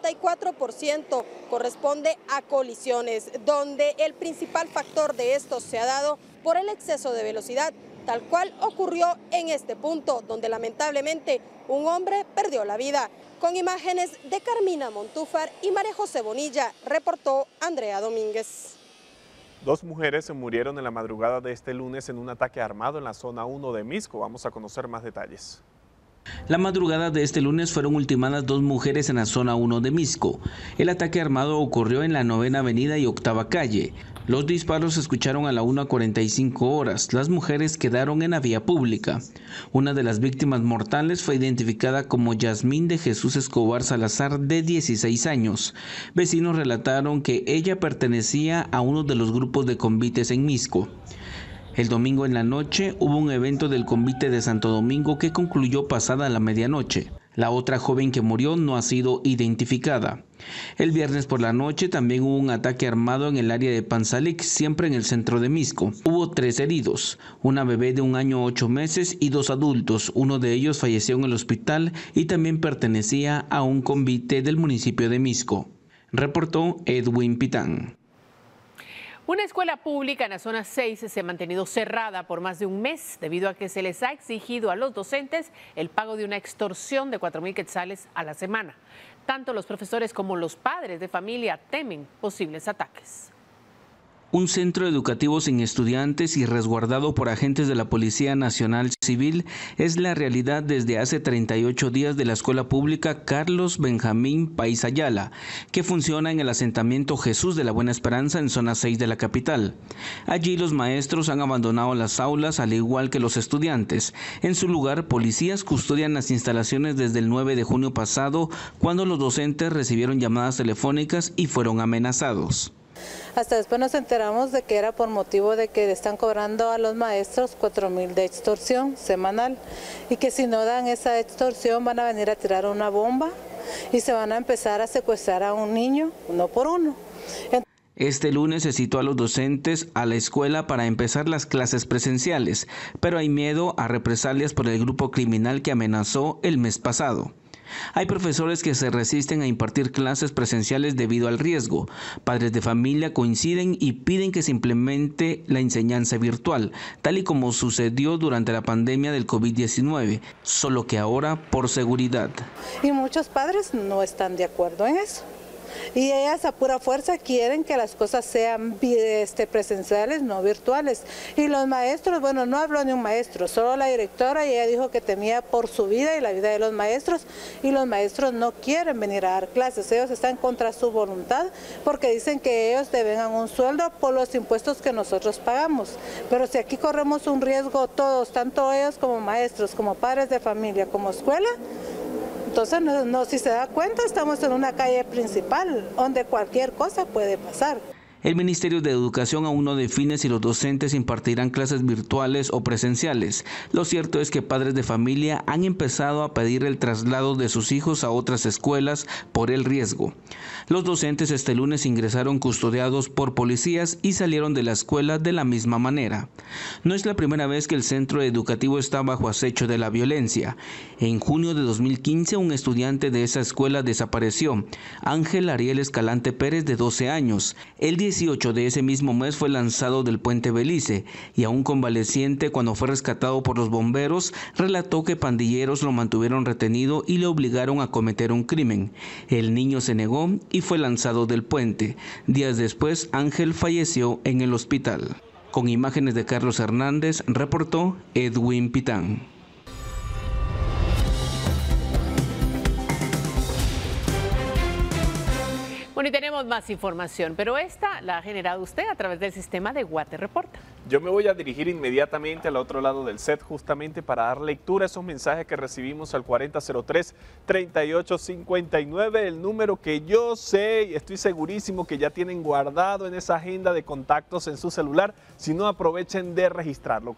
54% corresponde a colisiones, donde el principal factor de esto se ha dado por el exceso de velocidad, tal cual ocurrió en este punto, donde lamentablemente un hombre perdió la vida. Con imágenes de Carmina Montúfar y María José Bonilla, reportó Andrea Domínguez. 2 mujeres murieron en la madrugada de este lunes en un ataque armado en la zona 1 de Misco. Vamos a conocer más detalles. La madrugada de este lunes fueron ultimadas 2 mujeres en la zona 1 de Misco. El ataque armado ocurrió en la 9ª Avenida y 8ª Calle. Los disparos se escucharon a la 1:45 horas. Las mujeres quedaron en la vía pública. Una de las víctimas mortales fue identificada como Yasmín de Jesús Escobar Salazar, de 16 años. Vecinos relataron que ella pertenecía a uno de los grupos de convites en Misco. El domingo en la noche hubo un evento del convite de Santo Domingo que concluyó pasada la medianoche. La otra joven que murió no ha sido identificada. El viernes por la noche también hubo un ataque armado en el área de Panzalic, siempre en el centro de Misco. Hubo 3 heridos, una bebé de 1 año 8 meses y 2 adultos. Uno de ellos falleció en el hospital y también pertenecía a un convite del municipio de Misco. Reportó Edwin Pitán. Una escuela pública en la zona 6 se ha mantenido cerrada por más de un mes debido a que se les ha exigido a los docentes el pago de una extorsión de 4,000 quetzales a la semana. Tanto los profesores como los padres de familia temen posibles ataques. Un centro educativo sin estudiantes y resguardado por agentes de la Policía Nacional Civil es la realidad desde hace 38 días de la escuela pública Carlos Benjamín País Ayala, que funciona en el asentamiento Jesús de la Buena Esperanza en zona 6 de la capital. Allí los maestros han abandonado las aulas al igual que los estudiantes. En su lugar, policías custodian las instalaciones desde el 9 de junio pasado, cuando los docentes recibieron llamadas telefónicas y fueron amenazados. Hasta después nos enteramos de que era por motivo de que están cobrando a los maestros 4,000 de extorsión semanal y que si no dan esa extorsión van a venir a tirar una bomba y se van a empezar a secuestrar a un niño, uno por uno. Este lunes se citó a los docentes a la escuela para empezar las clases presenciales, pero hay miedo a represalias por el grupo criminal que amenazó el mes pasado. Hay profesores que se resisten a impartir clases presenciales debido al riesgo. Padres de familia coinciden y piden que se implemente la enseñanza virtual, tal y como sucedió durante la pandemia del COVID-19, solo que ahora por seguridad. Y muchos padres no están de acuerdo en eso. Y ellas a pura fuerza quieren que las cosas sean presenciales, no virtuales. Y los maestros, bueno, no habló ni un maestro, solo la directora, y ella dijo que temía por su vida y la vida de los maestros, y los maestros no quieren venir a dar clases, ellos están contra su voluntad porque dicen que ellos devengan un sueldo por los impuestos que nosotros pagamos. Pero si aquí corremos un riesgo todos, tanto ellos como maestros, como padres de familia, como escuela, entonces, si se da cuenta, estamos en una calle principal donde cualquier cosa puede pasar. El Ministerio de Educación aún no define si los docentes impartirán clases virtuales o presenciales. Lo cierto es que padres de familia han empezado a pedir el traslado de sus hijos a otras escuelas por el riesgo. Los docentes este lunes ingresaron custodiados por policías y salieron de la escuela de la misma manera. No es la primera vez que el centro educativo está bajo acecho de la violencia. En junio de 2015, un estudiante de esa escuela desapareció, Ángel Ariel Escalante Pérez, de 12 años. El 18 de ese mismo mes fue lanzado del puente Belice y aún convaleciente cuando fue rescatado por los bomberos, relató que pandilleros lo mantuvieron retenido y le obligaron a cometer un crimen. El niño se negó y fue lanzado del puente. Días después, Ángel falleció en el hospital. Con imágenes de Carlos Hernández, reportó Edwin Pitán. Bueno, y tenemos más información, pero esta la ha generado usted a través del sistema de Guate Reporta. Yo me voy a dirigir inmediatamente al otro lado del set justamente para dar lectura a esos mensajes que recibimos al 4003-3859, el número que yo sé y estoy segurísimo que ya tienen guardado en esa agenda de contactos en su celular. Si no, aprovechen de registrarlo.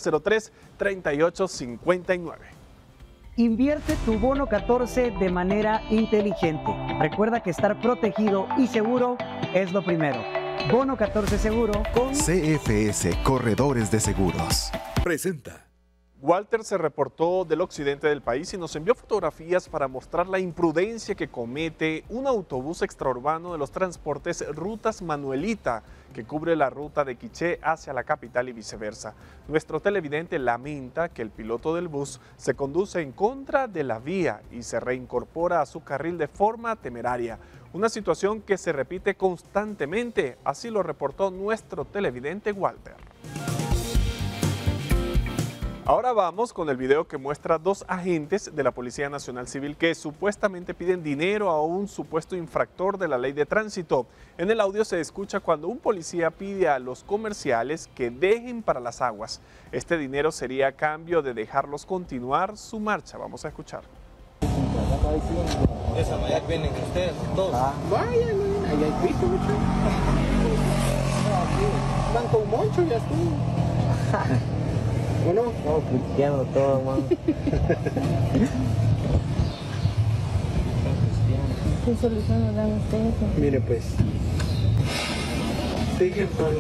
4003-3859. Invierte tu bono 14 de manera inteligente. Recuerda que estar protegido y seguro es lo primero. Bono 14 seguro con CFS Corredores de Seguros. Presenta. Walter se reportó del occidente del país y nos envió fotografías para mostrar la imprudencia que comete un autobús extraurbano de los transportes Rutas Manuelita, que cubre la ruta de Quiché hacia la capital y viceversa. Nuestro televidente lamenta que el piloto del bus se conduce en contra de la vía y se reincorpora a su carril de forma temeraria. Una situación que se repite constantemente, así lo reportó nuestro televidente Walter. Ahora vamos con el video que muestra dos agentes de la Policía Nacional Civil que supuestamente piden dinero a un supuesto infractor de la ley de tránsito. En el audio se escucha cuando un policía pide a los comerciales que dejen para las aguas. Este dinero sería a cambio de dejarlos continuar su marcha. Vamos a escuchar. Esa allá vienen ustedes todos. Vayan, allá hay pico, mucho. Van con mucho, ya estuvo. ¿O no? No, cristiano todo, hermano. ¿Qué solución nos dan ustedes? Mire, pues. Sigue para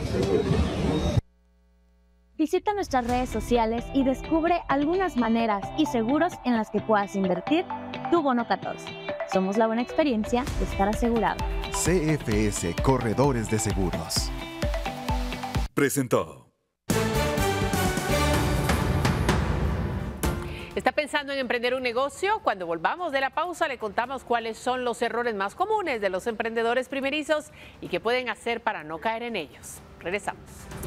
Visita nuestras redes sociales y descubre algunas maneras y seguros en las que puedas invertir tu bono 14. Somos la buena experiencia de estar asegurado. CFS Corredores de Seguros. Presentó. ¿Está pensando en emprender un negocio? Cuando volvamos de la pausa le contamos cuáles son los errores más comunes de los emprendedores primerizos y qué pueden hacer para no caer en ellos. Regresamos.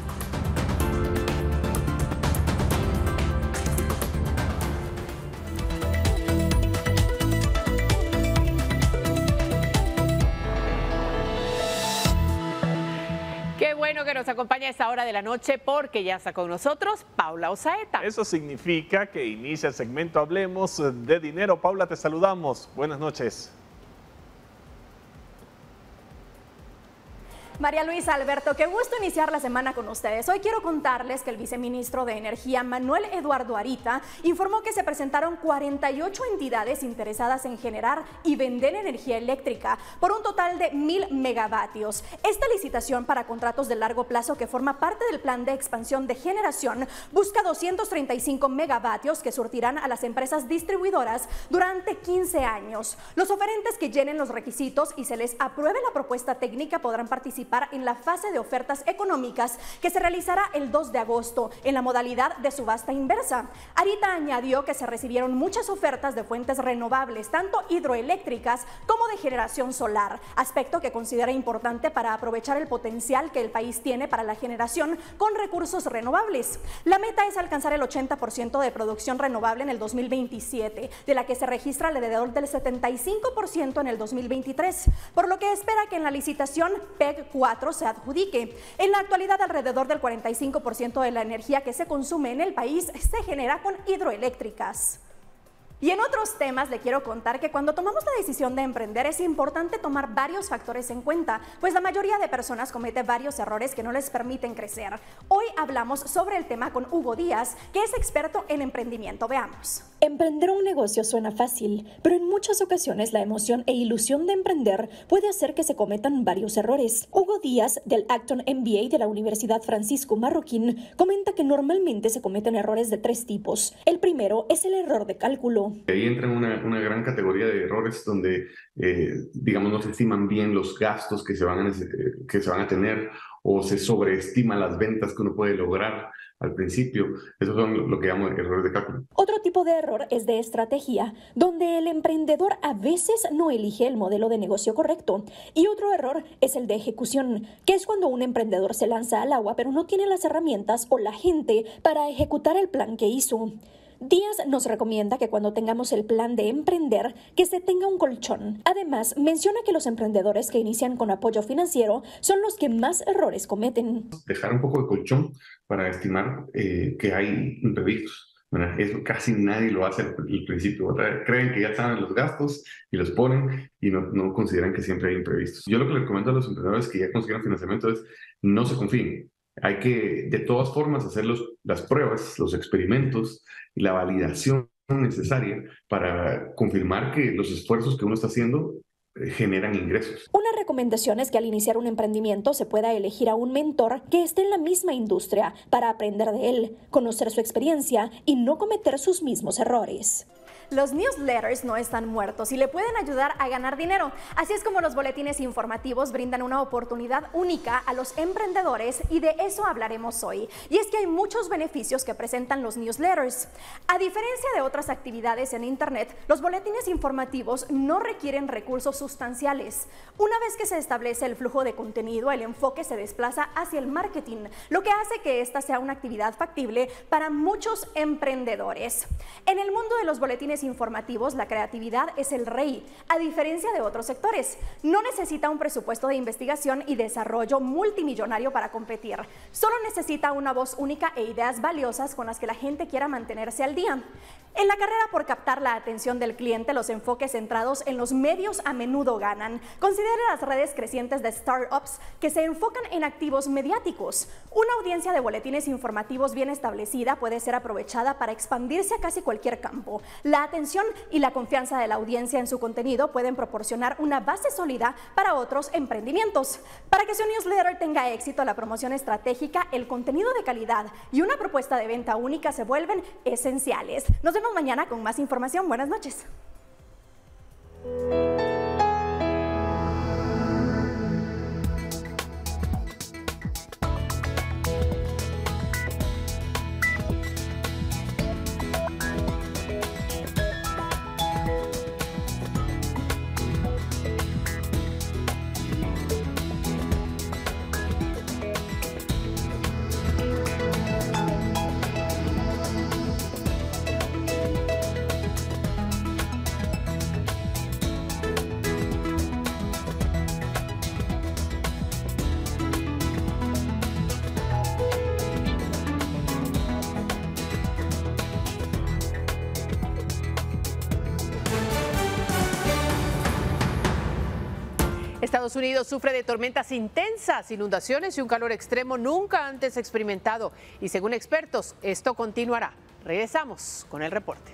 Qué bueno que nos acompaña a esta hora de la noche porque ya está con nosotros Paula Osaeta. Eso significa que inicia el segmento Hablemos de Dinero. Paula, te saludamos. Buenas noches. María Luisa, Alberto, qué gusto iniciar la semana con ustedes. Hoy quiero contarles que el viceministro de Energía, Manuel Eduardo Arita, informó que se presentaron 48 entidades interesadas en generar y vender energía eléctrica por un total de 1.000 megavatios. Esta licitación para contratos de largo plazo, que forma parte del plan de expansión de generación, busca 235 megavatios que surtirán a las empresas distribuidoras durante 15 años. Los oferentes que llenen los requisitos y se les apruebe la propuesta técnica podrán participar en la fase de ofertas económicas que se realizará el 2 de agosto en la modalidad de subasta inversa. Arita añadió que se recibieron muchas ofertas de fuentes renovables, tanto hidroeléctricas como de generación solar, aspecto que considera importante para aprovechar el potencial que el país tiene para la generación con recursos renovables. La meta es alcanzar el 80% de producción renovable en el 2027, de la que se registra alrededor del 75% en el 2023, por lo que espera que en la licitación PEG 4 se adjudique. En la actualidad, alrededor del 45% de la energía que se consume en el país se genera con hidroeléctricas. Y en otros temas le quiero contar que cuando tomamos la decisión de emprender es importante tomar varios factores en cuenta, pues la mayoría de personas comete varios errores que no les permiten crecer. Hoy hablamos sobre el tema con Hugo Díaz, que es experto en emprendimiento. Veamos. Emprender un negocio suena fácil, pero en muchas ocasiones la emoción e ilusión de emprender puede hacer que se cometan varios errores. Hugo Díaz, del Acton MBA de la Universidad Francisco Marroquín, comenta que normalmente se cometen errores de 3 tipos. El primero es el error de cálculo. Ahí entra una gran categoría de errores donde, digamos, no se estiman bien los gastos que se van a tener, o se sobreestiman las ventas que uno puede lograr al principio. Esos son lo que llamo errores de cálculo. Otro tipo de error es de estrategia, donde el emprendedor a veces no elige el modelo de negocio correcto. Y otro error es el de ejecución, que es cuando un emprendedor se lanza al agua pero no tiene las herramientas o la gente para ejecutar el plan que hizo. Díaz nos recomienda que cuando tengamos el plan de emprender, que se tenga un colchón. Además, menciona que los emprendedores que inician con apoyo financiero son los que más errores cometen. Dejar un poco de colchón para estimar que hay imprevistos. ¿Verdad? Eso casi nadie lo hace al principio. Creen que ya saben los gastos y los ponen y no consideran que siempre hay imprevistos. Yo lo que les recomiendo a los emprendedores que ya consiguieron financiamiento es no se confíen. Hay que, de todas formas, hacer las pruebas, los experimentos y la validación necesaria para confirmar que los esfuerzos que uno está haciendo generan ingresos. Una recomendación es que al iniciar un emprendimiento se pueda elegir a un mentor que esté en la misma industria para aprender de él, conocer su experiencia y no cometer sus mismos errores. Los newsletters no están muertos y le pueden ayudar a ganar dinero. Así es como los boletines informativos brindan una oportunidad única a los emprendedores, y de eso hablaremos hoy. Y es que hay muchos beneficios que presentan los newsletters. A diferencia de otras actividades en Internet, los boletines informativos no requieren recursos sustanciales. Una vez que se establece el flujo de contenido, el enfoque se desplaza hacia el marketing, lo que hace que esta sea una actividad factible para muchos emprendedores. En el mundo de los boletines informativos, la creatividad es el rey, a diferencia de otros sectores. No necesita un presupuesto de investigación y desarrollo multimillonario para competir. Solo necesita una voz única e ideas valiosas con las que la gente quiera mantenerse al día. En la carrera por captar la atención del cliente, los enfoques centrados en los medios a menudo ganan. Considere las redes crecientes de startups que se enfocan en activos mediáticos. Una audiencia de boletines informativos bien establecida puede ser aprovechada para expandirse a casi cualquier campo. La atención y la confianza de la audiencia en su contenido pueden proporcionar una base sólida para otros emprendimientos. Para que su newsletter tenga éxito, la promoción estratégica, el contenido de calidad y una propuesta de venta única se vuelven esenciales. Nos vemos mañana con más información. Buenas noches. Estados Unidos sufre de tormentas intensas, inundaciones y un calor extremo nunca antes experimentado. Y según expertos, esto continuará. Regresamos con el reporte.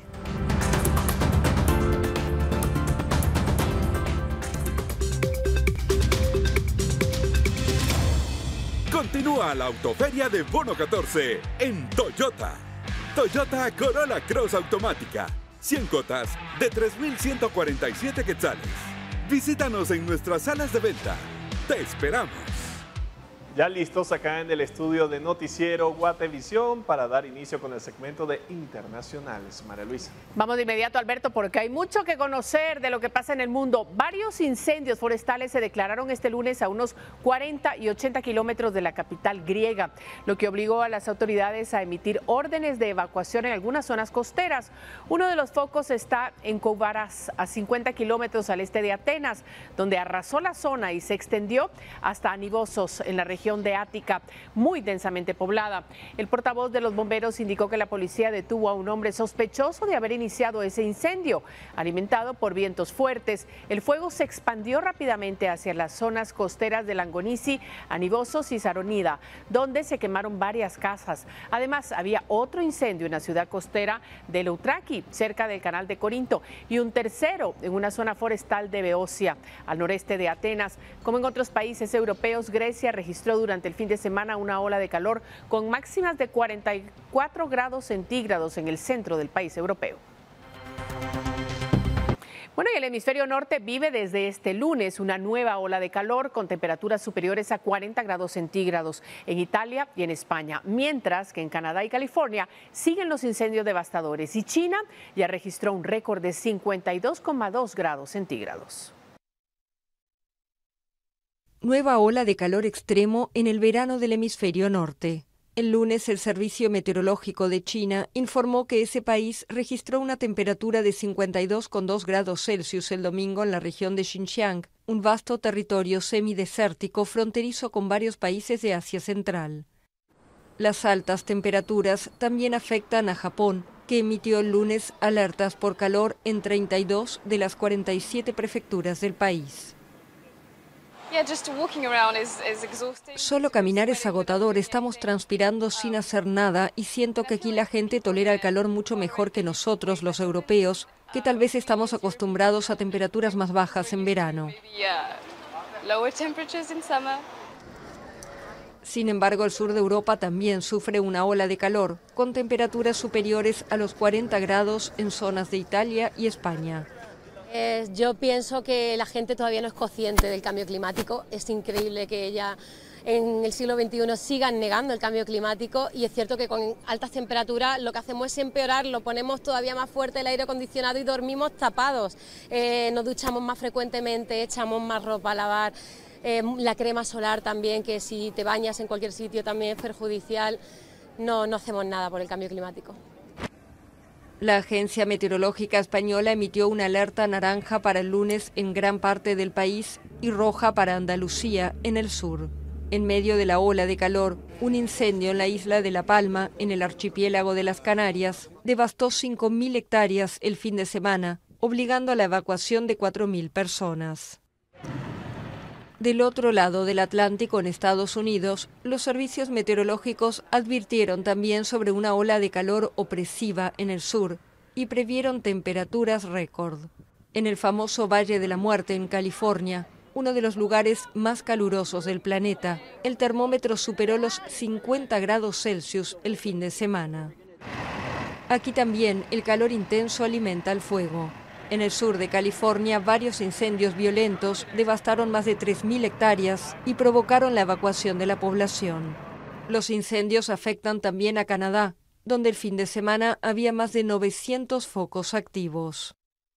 Continúa la autoferia de Bono 14 en Toyota. Toyota Corolla Cross Automática. 100 cuotas de 3,147 quetzales. Visítanos en nuestras salas de venta. Te esperamos. Ya listos acá en el estudio de Noticiero Guatevisión para dar inicio con el segmento de internacionales. María Luisa. Vamos de inmediato, Alberto, porque hay mucho que conocer de lo que pasa en el mundo. Varios incendios forestales se declararon este lunes a unos 40 y 80 kilómetros de la capital griega, lo que obligó a las autoridades a emitir órdenes de evacuación en algunas zonas costeras. Uno de los focos está en Kouvaras, a 50 kilómetros al este de Atenas, donde arrasó la zona y se extendió hasta Anibosos, en la región de Ática, muy densamente poblada. El portavoz de los bomberos indicó que la policía detuvo a un hombre sospechoso de haber iniciado ese incendio. Alimentado por vientos fuertes, el fuego se expandió rápidamente hacia las zonas costeras de Langonisi, Anibosos y Saronida, donde se quemaron varias casas. Además, había otro incendio en la ciudad costera de Loutraki, cerca del canal de Corinto, y un tercero en una zona forestal de Beocia, al noreste de Atenas. Como en otros países europeos, Grecia registró durante el fin de semana una ola de calor con máximas de 44 grados centígrados en el centro del país europeo. Bueno, y el hemisferio norte vive desde este lunes una nueva ola de calor con temperaturas superiores a 40 grados centígrados en Italia y en España, mientras que en Canadá y California siguen los incendios devastadores y China ya registró un récord de 52,2 grados centígrados. Nueva ola de calor extremo en el verano del hemisferio norte. El lunes, el Servicio Meteorológico de China informó que ese país registró una temperatura de 52,2 grados Celsius el domingo en la región de Xinjiang, un vasto territorio semidesértico fronterizo con varios países de Asia Central. Las altas temperaturas también afectan a Japón, que emitió el lunes alertas por calor en 32 de las 47 prefecturas del país. Solo caminar es agotador, estamos transpirando sin hacer nada y siento que aquí la gente tolera el calor mucho mejor que nosotros, los europeos, que tal vez estamos acostumbrados a temperaturas más bajas en verano. Sin embargo, el sur de Europa también sufre una ola de calor, con temperaturas superiores a los 40 grados en zonas de Italia y España. Yo pienso que la gente todavía no es consciente del cambio climático. Es increíble que ya en el siglo XXI sigan negando el cambio climático y es cierto que con altas temperaturas lo que hacemos es empeorarlo, ponemos todavía más fuerte el aire acondicionado y dormimos tapados, nos duchamos más frecuentemente, echamos más ropa a lavar, la crema solar también, que si te bañas en cualquier sitio también es perjudicial. No hacemos nada por el cambio climático. La Agencia Meteorológica Española emitió una alerta naranja para el lunes en gran parte del país y roja para Andalucía, en el sur. En medio de la ola de calor, un incendio en la isla de La Palma, en el archipiélago de las Canarias, devastó 5.000 hectáreas el fin de semana, obligando a la evacuación de 4.000 personas. Del otro lado del Atlántico, en Estados Unidos, los servicios meteorológicos advirtieron también sobre una ola de calor opresiva en el sur y previeron temperaturas récord. En el famoso Valle de la Muerte, en California, uno de los lugares más calurosos del planeta, el termómetro superó los 50 grados Celsius el fin de semana. Aquí también el calor intenso alimenta el fuego. En el sur de California, varios incendios violentos devastaron más de 3.000 hectáreas y provocaron la evacuación de la población. Los incendios afectan también a Canadá, donde el fin de semana había más de 900 focos activos.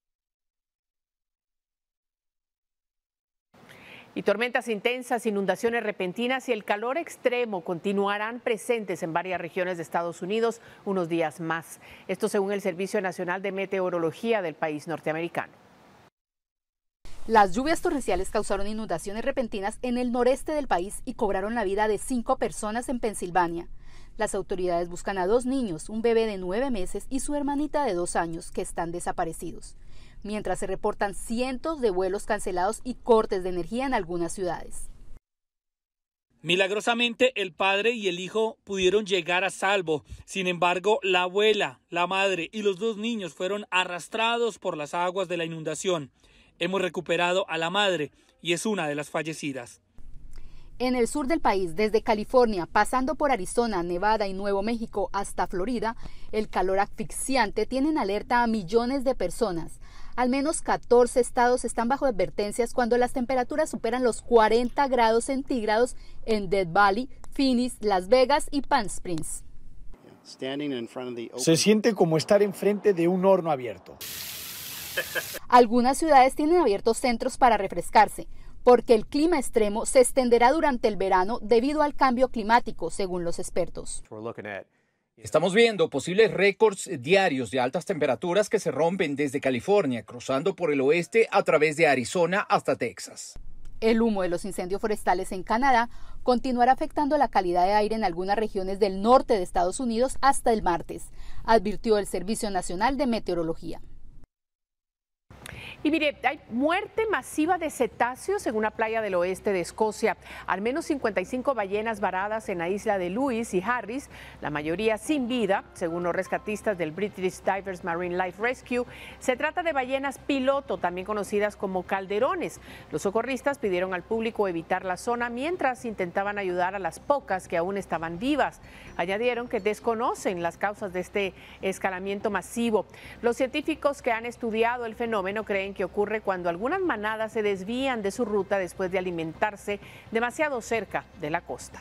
Y tormentas intensas, inundaciones repentinas y el calor extremo continuarán presentes en varias regiones de Estados Unidos unos días más. Esto según el Servicio Nacional de Meteorología del país norteamericano. Las lluvias torrenciales causaron inundaciones repentinas en el noreste del país y cobraron la vida de 5 personas en Pensilvania. Las autoridades buscan a 2 niños, un bebé de 9 meses y su hermanita de 2 años, que están desaparecidos. mientras se reportan cientos de vuelos cancelados y cortes de energía en algunas ciudades. Milagrosamente, el padre y el hijo pudieron llegar a salvo. Sin embargo, la abuela, la madre y los 2 niños fueron arrastrados por las aguas de la inundación. Hemos recuperado a la madre y es una de las fallecidas. En el sur del país, desde California, pasando por Arizona, Nevada y Nuevo México hasta Florida, el calor asfixiante tiene en alerta a millones de personas. Al menos 14 estados están bajo advertencias cuando las temperaturas superan los 40 grados centígrados en Death Valley, Phoenix, Las Vegas y Palm Springs. Se siente como estar enfrente de un horno abierto. Algunas ciudades tienen abiertos centros para refrescarse, porque el clima extremo se extenderá durante el verano debido al cambio climático, según los expertos. Estamos viendo posibles récords diarios de altas temperaturas que se rompen desde California, cruzando por el oeste a través de Arizona hasta Texas. El humo de los incendios forestales en Canadá continuará afectando la calidad de aire en algunas regiones del norte de Estados Unidos hasta el martes, advirtió el Servicio Nacional de Meteorología. Y mire, hay muerte masiva de cetáceos en una playa del oeste de Escocia. Al menos 55 ballenas varadas en la isla de Lewis y Harris, la mayoría sin vida, según los rescatistas del British Divers Marine Life Rescue. Se trata de ballenas piloto, también conocidas como calderones. Los socorristas pidieron al público evitar la zona mientras intentaban ayudar a las pocas que aún estaban vivas. Añadieron que desconocen las causas de este escalamiento masivo. Los científicos que han estudiado el fenómeno creen que ocurre cuando algunas manadas se desvían de su ruta después de alimentarse demasiado cerca de la costa.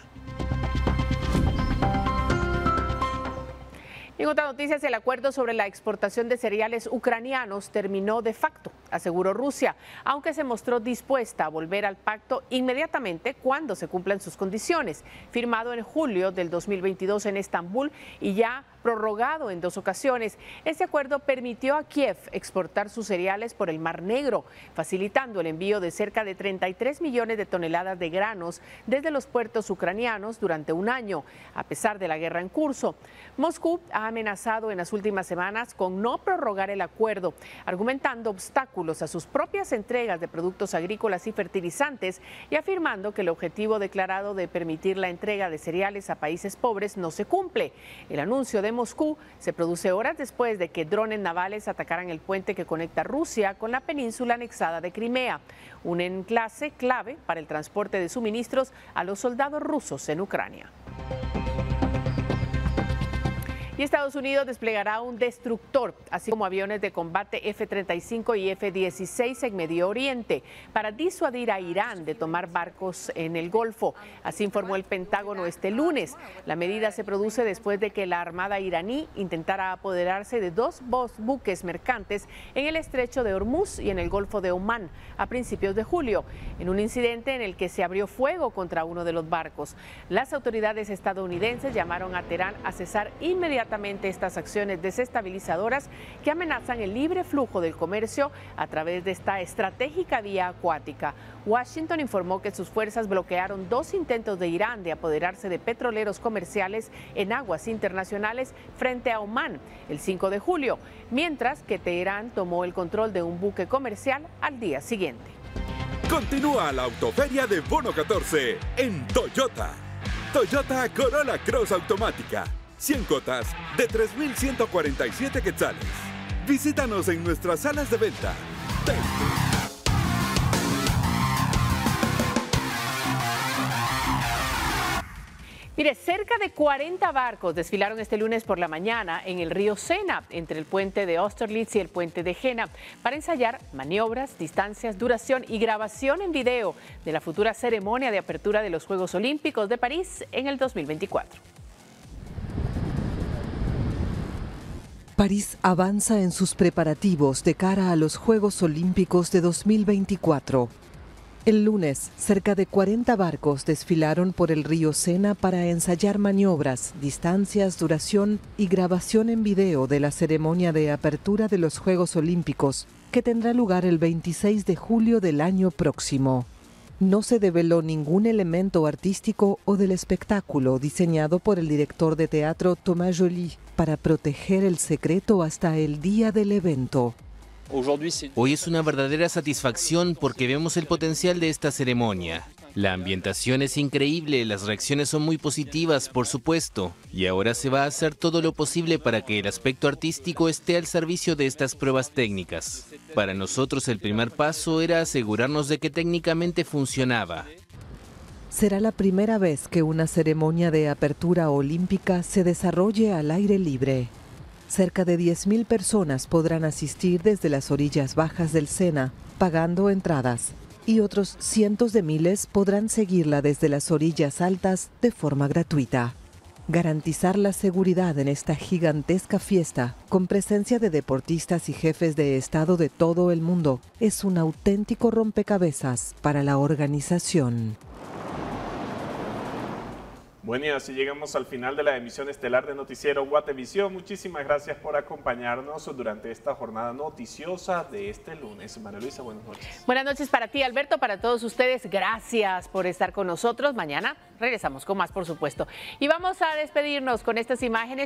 En otras noticias, el acuerdo sobre la exportación de cereales ucranianos terminó de facto, aseguró Rusia, aunque se mostró dispuesta a volver al pacto inmediatamente cuando se cumplan sus condiciones, firmado en julio del 2022 en Estambul y ya prorrogado en 2 ocasiones. Este acuerdo permitió a Kiev exportar sus cereales por el Mar Negro, facilitando el envío de cerca de 33 millones de toneladas de granos desde los puertos ucranianos durante un año, a pesar de la guerra en curso. Moscú ha amenazado en las últimas semanas con no prorrogar el acuerdo, argumentando obstáculos a sus propias entregas de productos agrícolas y fertilizantes y afirmando que el objetivo declarado de permitir la entrega de cereales a países pobres no se cumple. El anuncio de Moscú se produce horas después de que drones navales atacaran el puente que conecta Rusia con la península anexada de Crimea, un enclave clave para el transporte de suministros a los soldados rusos en Ucrania. Y Estados Unidos desplegará un destructor, así como aviones de combate F-35 y F-16 en Medio Oriente, para disuadir a Irán de tomar barcos en el Golfo. Así informó el Pentágono este lunes. La medida se produce después de que la Armada iraní intentara apoderarse de 2 buques mercantes en el Estrecho de Hormuz y en el Golfo de Omán a principios de julio, en un incidente en el que se abrió fuego contra uno de los barcos. Las autoridades estadounidenses llamaron a Teherán a cesar inmediatamente estas acciones desestabilizadoras que amenazan el libre flujo del comercio a través de esta estratégica vía acuática. Washington informó que sus fuerzas bloquearon 2 intentos de Irán de apoderarse de petroleros comerciales en aguas internacionales frente a Omán el 5 de julio, mientras que Teherán tomó el control de un buque comercial al día siguiente. Continúa la autoferia de Bono 14 en Toyota. Toyota Corolla Cross Automática. 100 cuotas de 3,147 quetzales. Visítanos en nuestras salas de venta. Mire, cerca de 40 barcos desfilaron este lunes por la mañana en el río Sena, entre el puente de Austerlitz y el puente de Jena, para ensayar maniobras, distancias, duración y grabación en video de la futura ceremonia de apertura de los Juegos Olímpicos de París en el 2024. París avanza en sus preparativos de cara a los Juegos Olímpicos de 2024. El lunes, cerca de 40 barcos desfilaron por el río Sena para ensayar maniobras, distancias, duración y grabación en video de la ceremonia de apertura de los Juegos Olímpicos, que tendrá lugar el 26 de julio del año próximo. No se develó ningún elemento artístico o del espectáculo diseñado por el director de teatro Thomas Joly para proteger el secreto hasta el día del evento. Hoy es una verdadera satisfacción porque vemos el potencial de esta ceremonia. La ambientación es increíble, las reacciones son muy positivas, por supuesto, y ahora se va a hacer todo lo posible para que el aspecto artístico esté al servicio de estas pruebas técnicas. Para nosotros el primer paso era asegurarnos de que técnicamente funcionaba. Será la primera vez que una ceremonia de apertura olímpica se desarrolle al aire libre. Cerca de 10.000 personas podrán asistir desde las orillas bajas del Sena, pagando entradas, y otros cientos de miles podrán seguirla desde las orillas altas de forma gratuita. Garantizar la seguridad en esta gigantesca fiesta, con presencia de deportistas y jefes de Estado de todo el mundo, es un auténtico rompecabezas para la organización. Bueno, y así llegamos al final de la emisión estelar de Noticiero Guatevisión. Muchísimas gracias por acompañarnos durante esta jornada noticiosa de este lunes. María Luisa, buenas noches. Buenas noches para ti, Alberto, para todos ustedes. Gracias por estar con nosotros. Mañana regresamos con más, por supuesto. Y vamos a despedirnos con estas imágenes.